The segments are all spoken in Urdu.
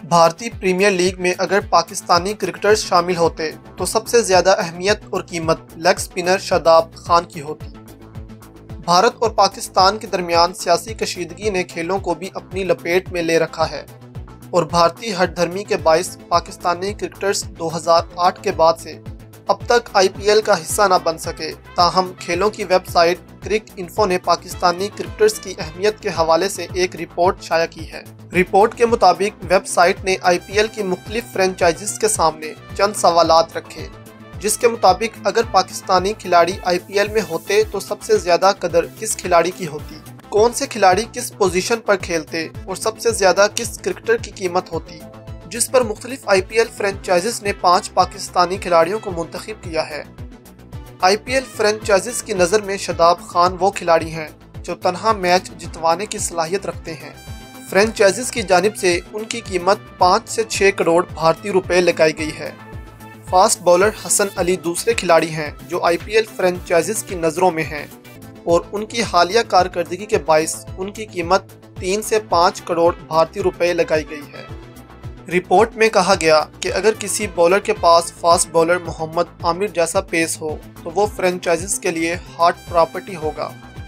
بھارتی پریمیئر لیگ میں اگر پاکستانی کرکٹرز شامل ہوتے تو سب سے زیادہ اہمیت اور قیمت لیگ سپنر شاداب خان کی ہوتی۔ بھارت اور پاکستان کے درمیان سیاسی کشیدگی نے کھیلوں کو بھی اپنی لپیٹ میں لے رکھا ہے اور بھارتی ہٹ دھرمی کے باعث پاکستانی کرکٹرز 2008 کے بعد سے اب تک آئی پی ایل کا حصہ نہ بن سکے۔ تاہم کھیلوں کی ویب سائٹ کرک انفو نے پاکستانی کرکٹرز کی اہمیت کے حوالے سے ایک رپورٹ شائع کی ہے۔ رپورٹ کے مطابق ویب سائٹ نے آئی پی ایل کی مختلف فرینچائزز کے سامنے چند سوالات رکھے، جس کے مطابق اگر پاکستانی کھلاڑی آئی پی ایل میں ہوتے تو سب سے زیادہ قدر کس کھلاڑی کی ہوتی، کون سے کھلاڑی کس پوزیشن پر کھیلتے اور سب سے زیادہ کس کرکٹر کی قیمت ہوتی، جس پر مختلف آئی پی ایل فرینچائزز نے 5 پاکستانی کھلاڑیوں کو منتخب کیا ہے۔ آئی پی ایل فرینچائزز کی نظر میں شاداب خان وہ کھلاڑی ہیں جو تنہا میچ جتوانے کی صلاحیت رکھتے ہیں۔ فرینچائزز کی جانب سے ان کی قیمت 5 سے 6 کروڑ بھارتی روپے لگائی گئی ہے۔ فاسٹ بولر حسن علی دوسرے کھلاڑی ہیں جو آئی پی ایل فرینچائزز کی نظروں میں ہیں اور ان کی حالیہ کارکردگی کے باعث ان کی قیمت 3 سے 5 کروڑ بھارتی روپے لگائی گئی ہے۔ رپورٹ میں کہا گیا کہ اگر کسی بولر کے پاس فاسٹ بولر محمد عامر جیسا پیس ہو تو وہ فرینچائزز کے لیے ہاٹ پراپرٹی ہوگا۔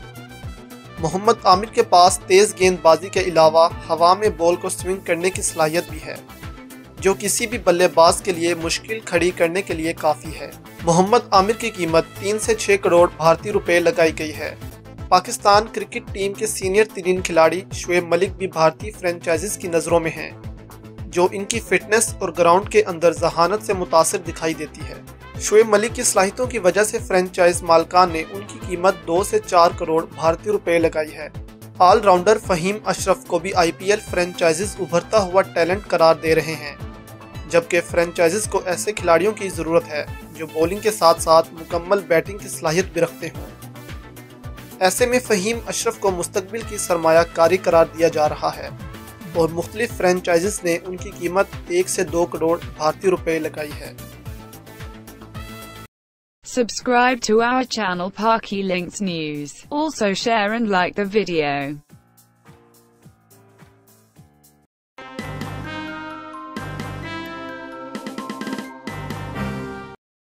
محمد عامر کے پاس تیز گیند بازی کے علاوہ ہوا میں بال کو سوئنگ کرنے کی صلاحیت بھی ہے، جو کسی بھی بلے باز کے لیے مشکل کھڑی کرنے کے لیے کافی ہے۔ محمد عامر کی قیمت 3 سے 6 کروڑ بھارتی روپے لگائی گئی ہے۔ پاکستان کرکٹ ٹیم کے سینئر ترین کھلاڑی شعیب ملک بھی بھارتی فرینچائزز کی نظروں میں ہیں، جو ان کی فٹنس اور گراؤنڈ کے اندر ذہانت سے متاثر دکھائی دیتی ہے۔ شعیب ملک کی صلاحیتوں کی وجہ سے فرینچائز مالکان نے ان کی قیمت 2 سے 4 کروڑ بھارتی روپے لگائی ہے۔ آل راؤنڈر فہیم اشرف کو بھی آئی پی ایل فرینچائزز ابھرتا ہوا ٹیلنٹ قرار دے رہے ہیں، جبکہ فرینچائزز کو ایسے کھلاڑیوں کی ضرورت ہے جو بولنگ کے ساتھ ساتھ مکمل بیٹنگ کی صلاحیت بھی رکھتے ہوں۔ ایسے میں فہیم اشرف کو مستقبل کی سرمایہ کاری قرار دیا جا رہا ہے اور مختلف فرینچائزز نے ان کی قیمت 1 سے 2 کروڑ بھارتی روپے لگائی ہے۔ Subscribe to our channel Parky Links News. Also share and like the video.